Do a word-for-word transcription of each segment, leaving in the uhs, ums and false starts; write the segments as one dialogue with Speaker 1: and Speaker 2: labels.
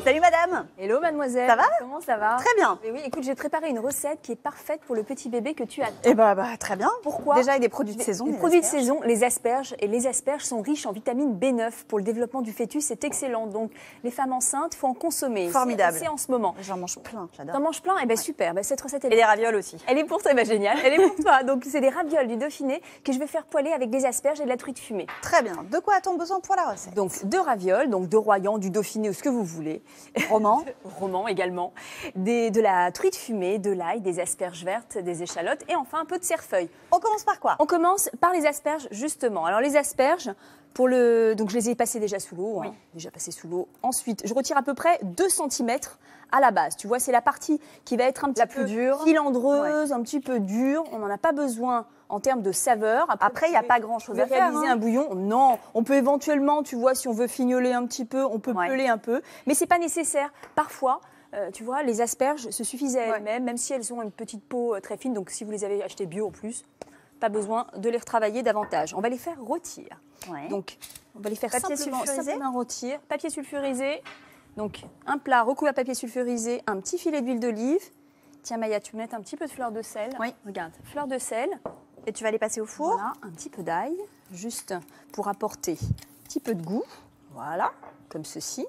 Speaker 1: Salut madame.
Speaker 2: Hello mademoiselle.
Speaker 1: Ça va?
Speaker 2: Comment ça va?
Speaker 1: Très bien.
Speaker 2: Et oui, écoute, j'ai préparé une recette qui est parfaite pour le petit bébé que tu as.
Speaker 1: Eh bah, bah très bien.
Speaker 2: Pourquoi?
Speaker 1: Déjà, il y a des produits de saison.
Speaker 2: Les
Speaker 1: des
Speaker 2: produits de
Speaker 1: asperges.
Speaker 2: saison, les asperges. Et les asperges sont riches en vitamine B neuf pour le développement du fœtus. C'est excellent. Donc, les femmes enceintes, il faut en consommer.
Speaker 1: Formidable.
Speaker 2: C'est en ce moment.
Speaker 1: J'en mange plein, j'adore.
Speaker 2: T'en manges plein? Eh bien, super. Ben, cette recette, elle
Speaker 1: Et
Speaker 2: est
Speaker 1: des ravioles aussi.
Speaker 2: Elle est pour toi, bah, génial. Elle est pour toi. Donc, c'est des ravioles du Dauphiné que je vais faire poêler avec des asperges et de la truite fumée.
Speaker 1: Très bien. De quoi a-t-on besoin pour la recette?
Speaker 2: Donc, deux ravioles, donc deux royans, du Dauphiné ou ce que vous voulez.
Speaker 1: Roman.
Speaker 2: Roman également. Des, de la truite fumée, de l'ail, des asperges vertes, des échalotes et enfin un peu de cerfeuil.
Speaker 1: On commence par quoi?
Speaker 2: On commence par les asperges, justement. Alors, les asperges, pour le... donc je les ai passées déjà sous l'eau.
Speaker 1: Oui.
Speaker 2: Hein, déjà passées sous l'eau. Ensuite, je retire à peu près deux centimètres à la base. Tu vois, c'est la partie qui va être un petit
Speaker 1: La
Speaker 2: peu
Speaker 1: plus dure.
Speaker 2: filandreuse, un petit peu dure. On n'en a pas besoin en termes de saveur.
Speaker 1: Après, il n'y a pas grand-chose à faire.
Speaker 2: Réaliser
Speaker 1: hein.
Speaker 2: un bouillon, non. On peut éventuellement, tu vois, si on veut fignoler un petit peu, on peut
Speaker 1: Ouais.
Speaker 2: peler un peu. Mais c'est pas nécessaire. Parfois, euh, tu vois, les asperges se suffisent à
Speaker 1: Ouais.
Speaker 2: elles-mêmes, même si elles ont une petite peau euh, très fine. Donc, si vous les avez achetées bio en plus, pas besoin de les retravailler davantage. On va les faire rôtir.
Speaker 1: Ouais.
Speaker 2: Donc, on va les faire
Speaker 1: Papier
Speaker 2: simplement,
Speaker 1: sulfurisé
Speaker 2: simplement rôtir. Papier sulfurisé. Donc, un plat recouvert de papier sulfurisé, un petit filet d'huile d'olive. Tiens, Maya, tu peux mettre un petit peu de fleur de sel.
Speaker 1: Oui.
Speaker 2: Regarde, fleur de sel.
Speaker 1: Et tu vas les passer au four.
Speaker 2: Voilà, un petit peu d'ail, juste pour apporter un petit peu de goût. Voilà, comme ceci.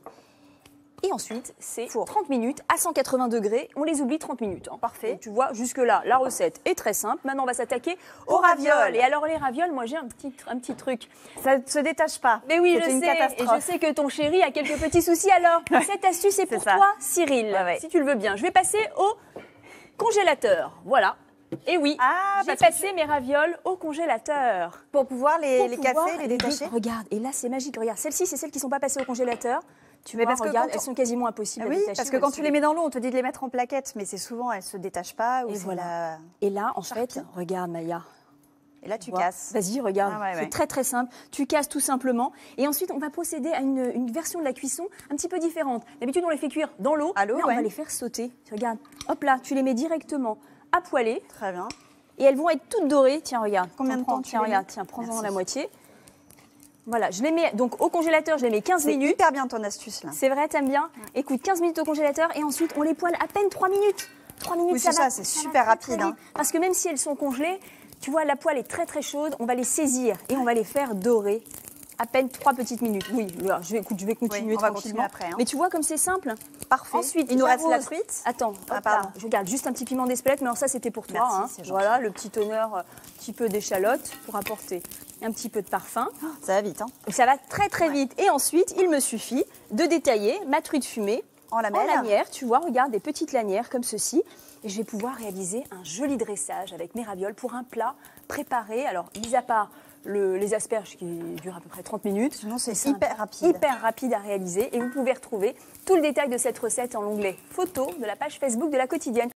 Speaker 2: Et ensuite, c'est
Speaker 1: Four.
Speaker 2: trente minutes à cent quatre-vingts degrés. On les oublie trente minutes. hein.
Speaker 1: Parfait.
Speaker 2: Donc, tu vois, jusque-là, la recette est très simple. Maintenant, on va s'attaquer aux
Speaker 1: Aux
Speaker 2: ravioles.
Speaker 1: ravioles.
Speaker 2: Et alors, les ravioles, moi, j'ai un petit, un petit truc.
Speaker 1: Ça ne se détache pas.
Speaker 2: Mais oui, je
Speaker 1: C'est une
Speaker 2: sais. Et
Speaker 1: catastrophe.
Speaker 2: je sais que ton chéri a quelques petits soucis. Alors, cette astuce est pour
Speaker 1: ça.
Speaker 2: toi, Cyril,
Speaker 1: Ouais, ouais.
Speaker 2: si tu le veux bien. Je vais passer au congélateur. Voilà. Et oui,
Speaker 1: Ah,
Speaker 2: j'ai
Speaker 1: parce que
Speaker 2: passé mes ravioles au congélateur.
Speaker 1: Pour pouvoir les,
Speaker 2: Pour
Speaker 1: les
Speaker 2: pouvoir
Speaker 1: casser, les détacher.
Speaker 2: Regarde, et là c'est magique. Regarde, celles-ci, c'est celles qui ne sont pas passées au congélateur. Tu
Speaker 1: Mais
Speaker 2: vois,
Speaker 1: parce que
Speaker 2: regarde,
Speaker 1: quand on-
Speaker 2: elles sont quasiment impossibles
Speaker 1: Ah
Speaker 2: à
Speaker 1: oui,
Speaker 2: détacher.
Speaker 1: parce que
Speaker 2: elles
Speaker 1: quand
Speaker 2: sont-
Speaker 1: tu les mets dans l'eau, on te dit de les mettre en plaquettes, mais c'est souvent, elles se détachent pas. Ou
Speaker 2: Et
Speaker 1: c'est
Speaker 2: voilà.
Speaker 1: la-
Speaker 2: Et là, en
Speaker 1: Charpie.
Speaker 2: fait, regarde Maya.
Speaker 1: Et là, tu
Speaker 2: Tu vois.
Speaker 1: casses.
Speaker 2: Vas-y, regarde.
Speaker 1: Ah ouais,
Speaker 2: c'est
Speaker 1: ouais.
Speaker 2: très très simple. Tu casses tout simplement. Et ensuite, on va procéder à une, une version de la cuisson un petit peu différente. D'habitude, on les fait cuire dans l'eau.
Speaker 1: À l'eau,
Speaker 2: Là, on
Speaker 1: ouais.
Speaker 2: va les faire sauter. Regarde. Hop là, tu les mets directement à poêler.
Speaker 1: Très bien.
Speaker 2: Et elles vont être toutes dorées. Tiens, regarde.
Speaker 1: Combien
Speaker 2: T'en
Speaker 1: de
Speaker 2: prends,
Speaker 1: temps tu
Speaker 2: Tiens,
Speaker 1: les
Speaker 2: regarde.
Speaker 1: mets
Speaker 2: Tiens, prends-en
Speaker 1: Merci.
Speaker 2: la moitié. Voilà, je les mets donc au congélateur, je les mets quinze
Speaker 1: C'est
Speaker 2: minutes.
Speaker 1: hyper bien ton astuce là.
Speaker 2: C'est vrai, t'aimes bien? Écoute, quinze minutes au congélateur et ensuite on les poêle à peine trois minutes. trois minutes,
Speaker 1: Oui,
Speaker 2: ça
Speaker 1: c'est
Speaker 2: va.
Speaker 1: ça, c'est
Speaker 2: va
Speaker 1: super
Speaker 2: très, très
Speaker 1: rapide, hein.
Speaker 2: vite. Parce que même si elles sont congelées, tu vois, la poêle est très très chaude, on va les saisir et on va les faire dorer. À peine trois petites minutes. Oui, alors, je vais, écoute, je vais continuer
Speaker 1: Oui, on va
Speaker 2: tranquillement.
Speaker 1: continuer après, hein.
Speaker 2: Mais tu vois comme c'est simple.
Speaker 1: Parfait.
Speaker 2: Ensuite,
Speaker 1: il nous reste la
Speaker 2: j'arrose.
Speaker 1: truite.
Speaker 2: Attends,
Speaker 1: Ah,
Speaker 2: hop
Speaker 1: pardon.
Speaker 2: là, je garde juste un petit piment d'Espelette, mais alors ça c'était pour toi.
Speaker 1: Merci,
Speaker 2: hein.
Speaker 1: c'est gentil.
Speaker 2: Voilà, le petit honneur, euh, un petit peu d'échalote pour apporter un petit peu de parfum.
Speaker 1: Ça va vite, hein.
Speaker 2: Ça va très très vite. Et ensuite, il me suffit de détailler ma truite fumée
Speaker 1: En lamelles.
Speaker 2: en lanières. Tu vois, regarde, des petites lanières comme ceci. Et je vais pouvoir réaliser un joli dressage avec mes ravioles pour un plat préparé. Alors, mis à part le- les asperges qui durent à peu près trente minutes.
Speaker 1: Sinon, c'est
Speaker 2: un
Speaker 1: hyper
Speaker 2: plat
Speaker 1: rapide.
Speaker 2: Hyper rapide à réaliser. Et vous pouvez retrouver tout le détail de cette recette en l'onglet photo de la page Facebook de La Quotidienne.